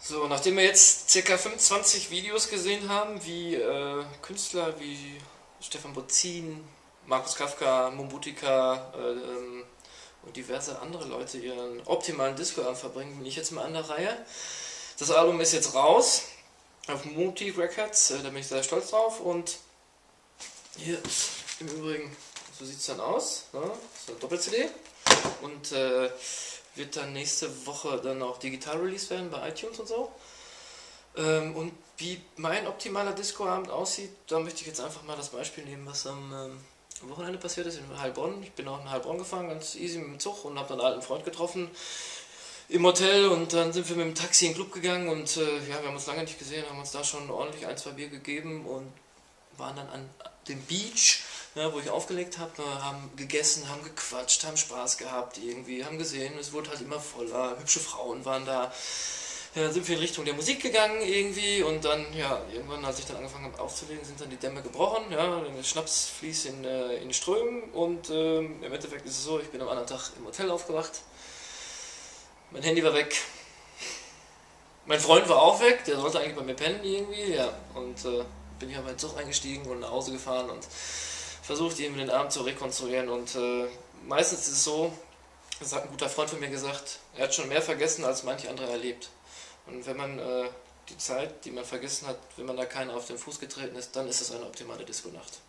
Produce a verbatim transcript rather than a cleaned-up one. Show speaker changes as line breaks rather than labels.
So, nachdem wir jetzt ca. fünfundzwanzig Videos gesehen haben, wie äh, Künstler wie Stefan Bozzin, Markus Kafka, Mombutika äh, ähm, und diverse andere Leute ihren optimalen Disco-Abend verbringen, bin ich jetzt mal an der Reihe. Das Album ist jetzt raus auf Muti Records, äh, da bin ich sehr stolz drauf, und hier im Übrigen, so sieht es dann aus, ne? Das ist eine Doppel-C D und äh, wird dann nächste Woche dann auch digital released werden bei iTunes und so. Ähm, und wie mein optimaler Discoabend aussieht, da möchte ich jetzt einfach mal das Beispiel nehmen, was am ähm, Wochenende passiert ist in Heilbronn. Ich bin auch in Heilbronn gefahren, ganz easy mit dem Zug, und habe dann einen alten Freund getroffen im Hotel, und dann sind wir mit dem Taxi in den Club gegangen, und äh, ja, wir haben uns lange nicht gesehen, haben uns da schon ordentlich ein, zwei Bier gegeben und waren dann an dem Beach, ja, wo ich aufgelegt habe, haben gegessen, haben gequatscht, haben Spaß gehabt irgendwie, haben gesehen, es wurde halt immer voller, hübsche Frauen waren da. Ja, dann sind wir in Richtung der Musik gegangen irgendwie, und dann, ja, irgendwann, als ich dann angefangen habe aufzulegen, sind dann die Dämme gebrochen, ja, der Schnaps fließt in, äh, in Strömen, und ähm, im Endeffekt ist es so, ich bin am anderen Tag im Hotel aufgewacht, mein Handy war weg, mein Freund war auch weg, der sollte eigentlich bei mir pennen irgendwie, ja, und äh, bin ich auf meinen Zug eingestiegen und nach Hause gefahren und versucht irgendwie den Abend zu rekonstruieren, und äh, meistens ist es so, das hat ein guter Freund von mir gesagt, er hat schon mehr vergessen, als manche andere erlebt. Und wenn man äh, die Zeit, die man vergessen hat, wenn man da keinen auf den Fuß getreten ist, dann ist es eine optimale Disco-Nacht.